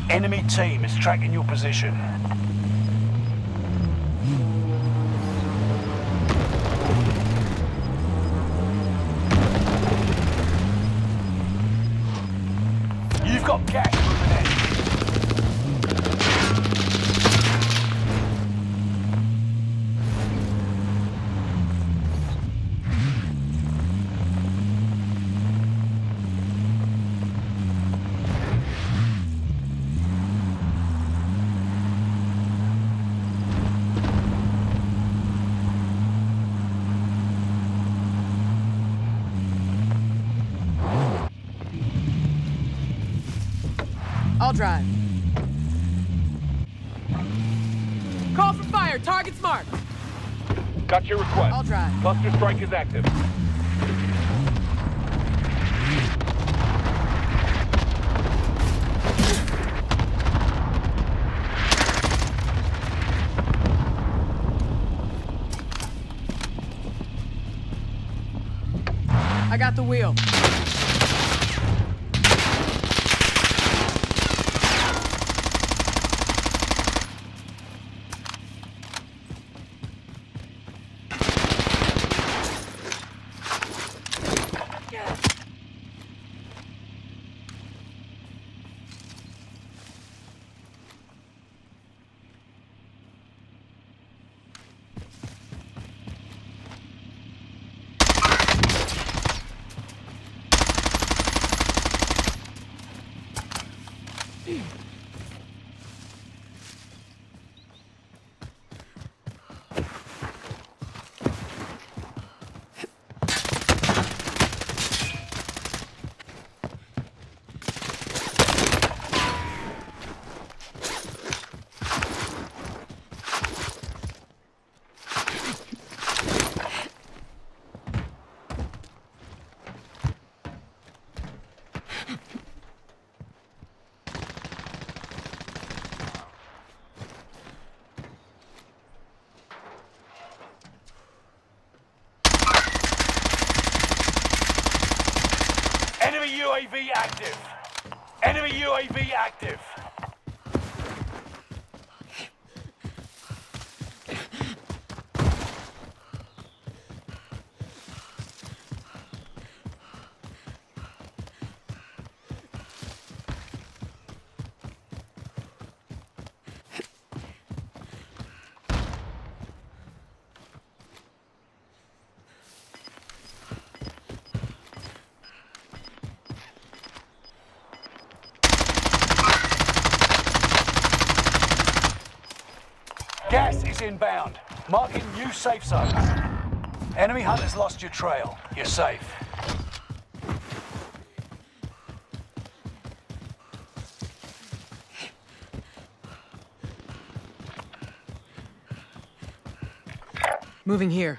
Enemy team is tracking your position. You've got gas moving in. I'll drive. Call for fire. Target's marked. Got your request. I'll drive. Cluster strike is active. I got the wheel. Enemy UAV active. Enemy UAV active. Gas is inbound. Marking new safe zone. Enemy hunters lost your trail. You're safe. Moving here.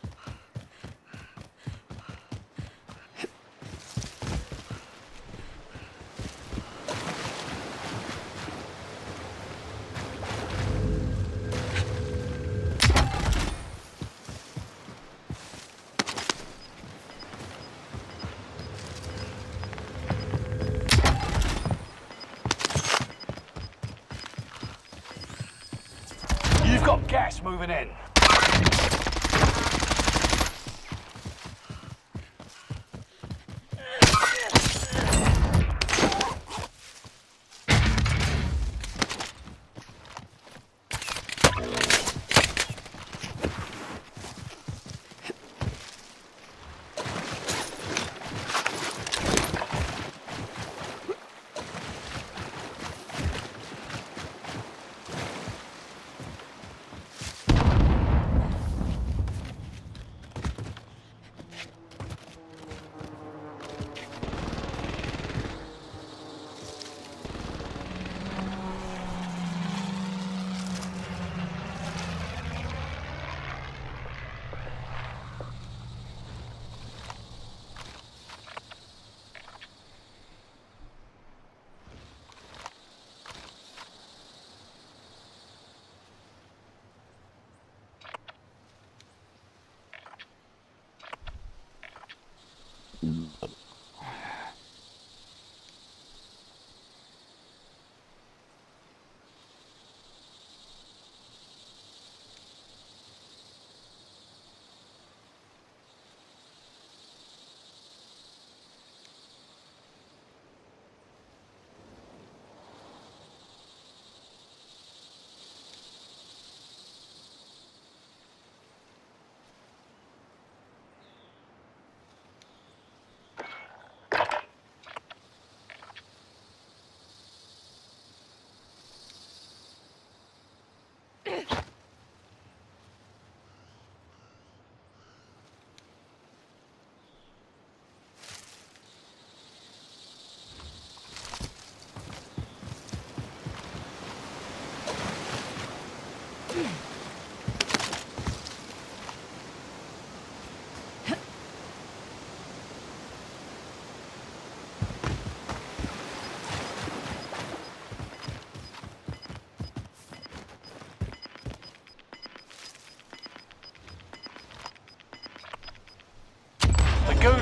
You've got gas moving in.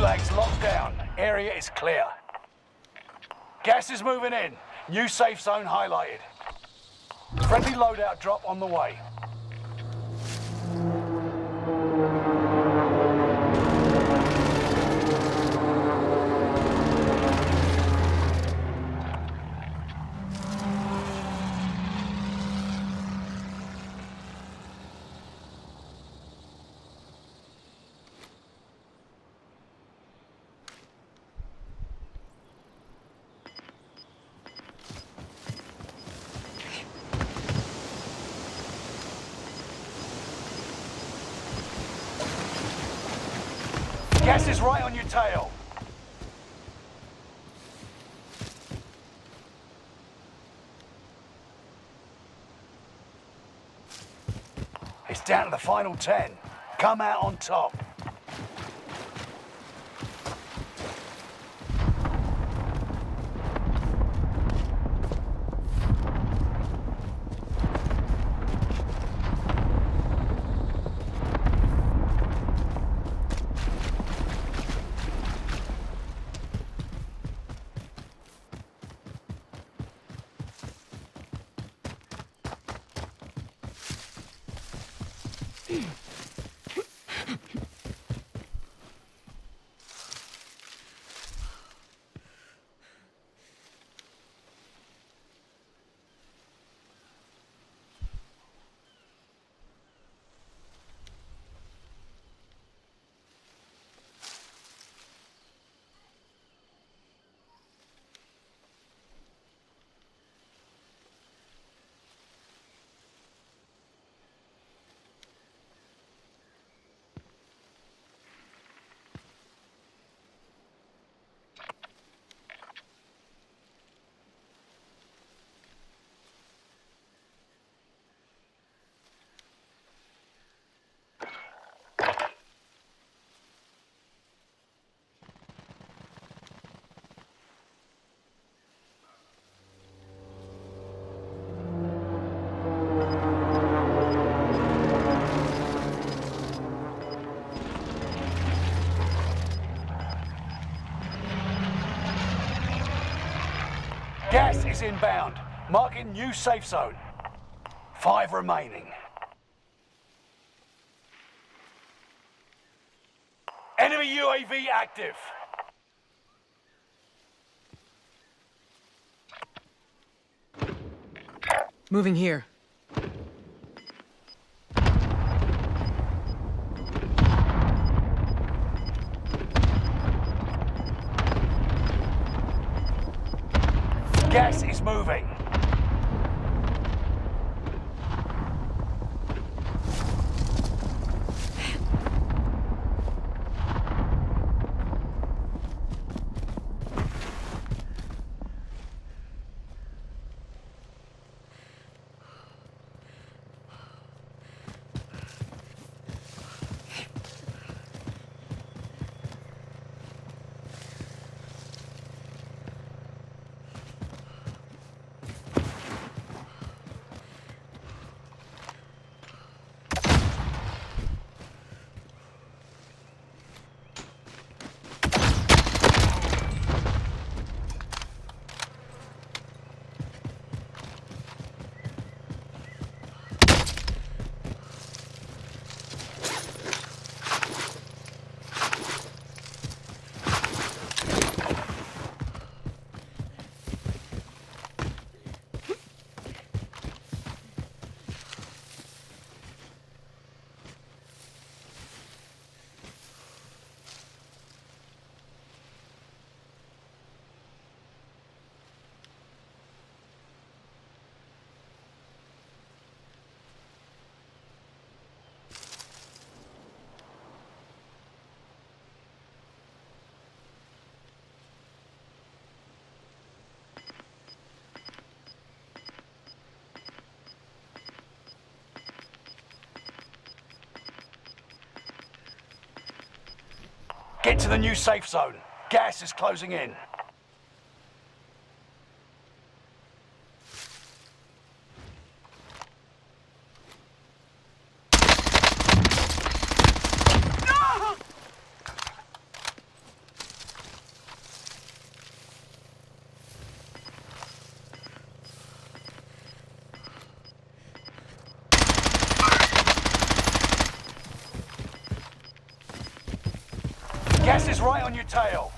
Gulag's locked down. Area is clear. Gas is moving in. New safe zone highlighted. Friendly loadout drop on the way. Gas is right on your tail. It's down to the final 10. Come out on top. Gas is inbound. Marking new safe zone. 5 remaining. Enemy UAV active. Moving here. Gas is moving. Get to the new safe zone. Gas is closing in. is right on your tail.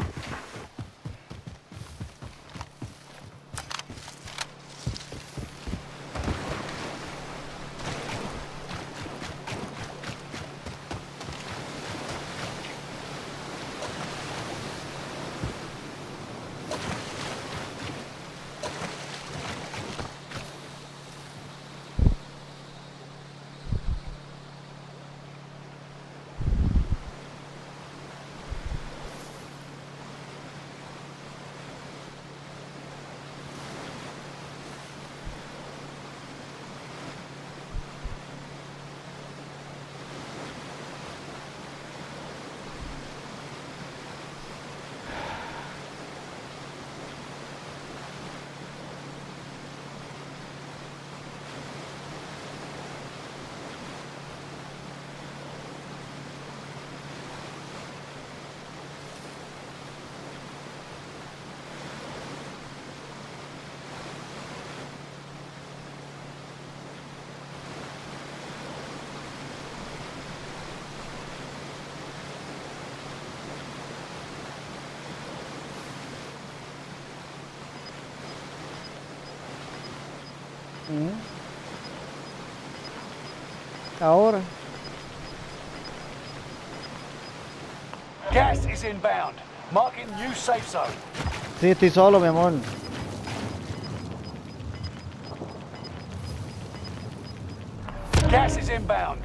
Ahora. Gas is inbound. Marking new safe zone. Sí, estoy solo, mi amor. Gas is inbound.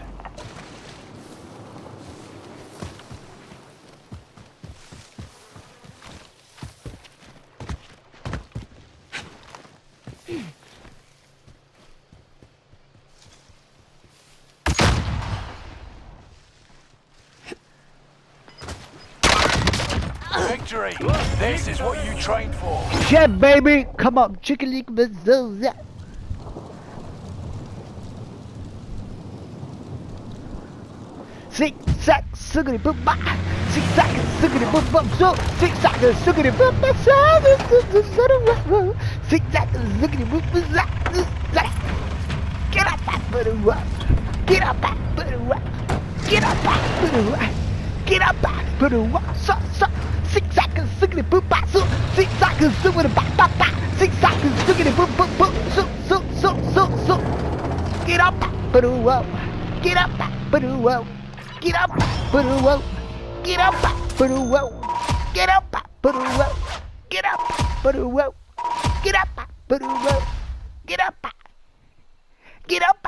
Victory! This is what you trained for. Yeah, baby! Come on, chicken lick bazooka. Zig zag, suggary boop ba. Zig zag, suggary boop boop so. Zig zag, suggary boop ba so. Zig zag, suggary boop ba zag. Get up, butter up. Get up, butter up. Get up, butter up. Get up, butter up. So. Zigzag and suggary boop ba so. Zigzag and suggary ba ba ba. Zigzag and suggary boop boop boop so. Get up, butter up. Get up, butter up. Get up, butter up. Get up, butter up. Get up, butter up. Get up, butter up. Get up, butter up. Get up. Get up.